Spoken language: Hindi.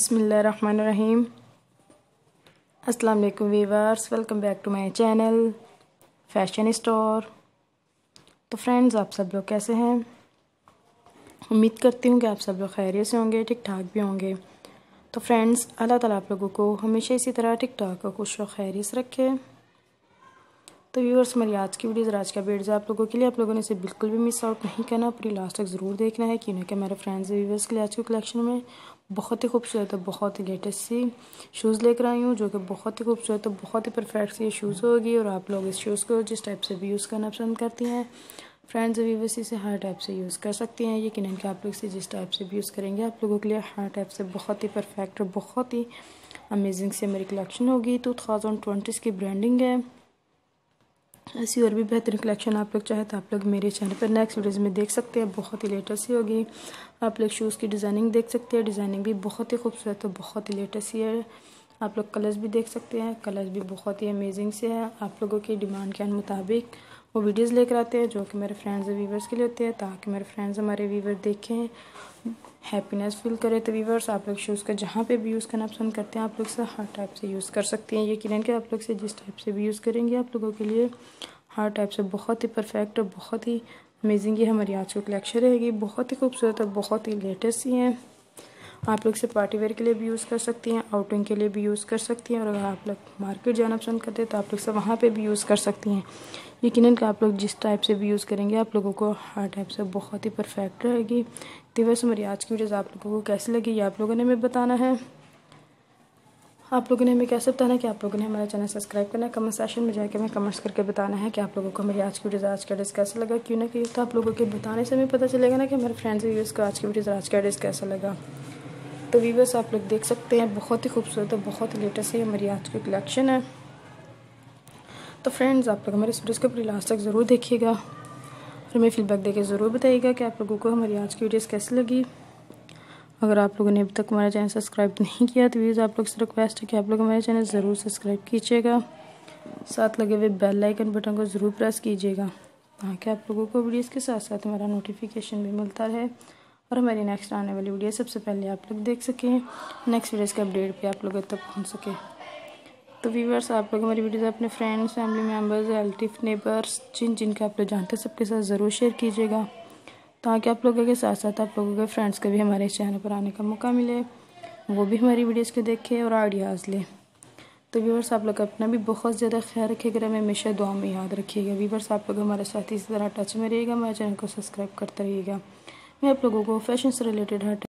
बिस्मिल्लाहिर्रहमानिर्रहीम। अस्सलाम वालेकुम viewers, welcome back to my channel fashion store. तो फ्रेंड्स, आप सब लोग कैसे हैं? उम्मीद करती हूँ कि आप सब लोग खैरियत से होंगे, ठीक ठाक भी होंगे। तो फ्रेंड्स, अल्लाह ताला आप लोगों को हमेशा इसी तरह ठीक ठाक और खुश और खैरियत से रखे। तो व्यूअर्स, हमारी आज की वीडियोज़, आज का वीडियो आप लोगों के लिए, आप लोगों ने इसे बिल्कुल भी मिस आउट नहीं करना, पूरी लास्ट तक ज़रूर देखना है, क्योंकि मेरे फ्रेंड्स व्यूअर्स के लिए आज की कलेक्शन में बहुत ही खूबसूरत और बहुत ही लेटेस्ट सी शूज़ लेकर आई हूँ, जो कि बहुत ही खूबसूरत और बहुत ही परफेक्ट सी शूज़ होगी। और आप लोग इस शूज़ को जिस टाइप से भी यूज़ करना पसंद करती हैं फ्रेंड्स व्यूअर्स, इसे हर टाइप से यूज़ कर सकती हैं। यकीनन कि आप लोग इसे जिस टाइप से भी यूज़ करेंगे, आप लोगों के लिए हर टाइप से बहुत ही परफेक्ट और बहुत ही अमेजिंग सी मेरी कलेक्शन होगी। 2020 की ब्रांडिंग है। ऐसी और भी बेहतरीन कलेक्शन आप लोग चाहे तो आप लोग मेरे चैनल पर नेक्स्ट वीडियोज़ में देख सकते हैं, बहुत ही लेटेस्ट सी होगी। आप लोग शूज़ की डिज़ाइनिंग देख सकते हैं, डिज़ाइनिंग भी बहुत ही खूबसूरत और बहुत ही लेटेस्ट सी है। आप लोग कलर्स भी देख सकते हैं, कलर्स भी बहुत ही अमेजिंग से है। आप लोगों की डिमांड के मुताबिक वो वीडियोज़ लेकर आते हैं, जो कि मेरे फ्रेंड्स और व्यूवर्स के लिए होते हैं, ताकि मेरे फ्रेंड्स हमारे व्यूवर देखें, हैप्पीनेस फील करे। तो व्यूवर्स, आप लोग शूज़ का जहाँ पे भी यूज़ करना पसंद करते हैं, आप लोग से हर टाइप से यूज़ कर सकती हैं। यकीनन कि आप लोग से जिस टाइप से भी यूज़ करेंगे, आप लोगों के लिए हर टाइप से बहुत ही परफेक्ट और बहुत ही अमेजिंग ये हमारी आज की कलेक्शन रहेगी। बहुत ही खूबसूरत और बहुत ही लेटेस्ट सी हैं। आप लोग इसे पार्टी वेयर के लिए भी यूज़ कर सकती हैं, आउटिंग के लिए भी यूज़ कर सकती हैं, और अगर आप लोग मार्केट जाना पसंद करते हैं तो आप लोग से वहाँ पे भी यूज़ कर सकती हैं। यकीनन कि आप लोग जिस टाइप से भी यूज़ करेंगे, आप लोगों को हर टाइप से बहुत ही परफेक्ट रहेगी। तो वैसे हमारी आज की वीडियोज़ आप लोगों को कैसी लगी, ये आप लोगों ने हमें बताना है। आप लोगों ने हमें कैसे बताना है कि आप लोगों ने हमारा चैनल सब्सक्राइब करना है। कमेंट सेक्शन में जाकर हमें कमेंट्स करके बताना है कि आप लोगों को हमारी आज की वीडियोज़, आज का ड्रेस कैसा लगा। क्यों ना कि तो आप लोगों के बताने से हमें पता चलेगा ना कि हमारे फ्रेंड्स व्यूअर्स को आज की वीडियोज़, आज का ड्रेस कैसा लगा। तो व्यूअर्स, आप लोग देख सकते हैं, बहुत ही खूबसूरत और बहुत ही लेटेस्ट ही हमारी आज की कलेक्शन है। तो फ्रेंड्स, आप लोग हमारे इस वीडियोज़ को पूरी लास्ट तक ज़रूर देखिएगा और हमें फीडबैक देकर ज़रूर बताइएगा कि आप लोगों को हमारी आज की वीडियोज़ कैसी लगी। अगर आप लोगों ने अभी तक हमारा चैनल सब्सक्राइब नहीं किया तो प्लीज़ आप लोग से रिक्वेस्ट है कि आप लोग हमारे चैनल ज़रूर सब्सक्राइब कीजिएगा, साथ लगे हुए बेल आइकन बटन को ज़रूर प्रेस कीजिएगा, ताकि आप लोगों को वीडियोज़ के साथ साथ हमारा नोटिफिकेशन भी मिलता रहे और हमारी नेक्स्ट आने वाली वीडियो सबसे पहले आप लोग देख सकें, नेक्स्ट वीडियोज़ के अपडेट पे आप लोगों तक पहुँच सके। तो व्यूअर्स, आप लोग हमारी वीडियोज़ अपने friends, family members, relative, neighbours, जिनके आप लोग जानते हैं सबके साथ ज़रूर शेयर कीजिएगा, ताकि आप लोगों के साथ साथ आप लोगों के फ्रेंड्स को भी हमारे चैनल पर आने का मौका मिले, वो भी हमारी वीडियोस को देखें और आइडियाज़ लें। तो व्यूअर्स, आप लोग अपना भी बहुत ज़्यादा ख्याल रखिएगा, हमें हमेशा दुआ में याद रखिएगा। व्यूअर्स, आप लोग हमारे साथ इसी तरह टच में रहिएगा, हमारे चैनल को सब्सक्राइब करते रहिएगा। मैं आप लोगों को फैशन से रिलेटेड हर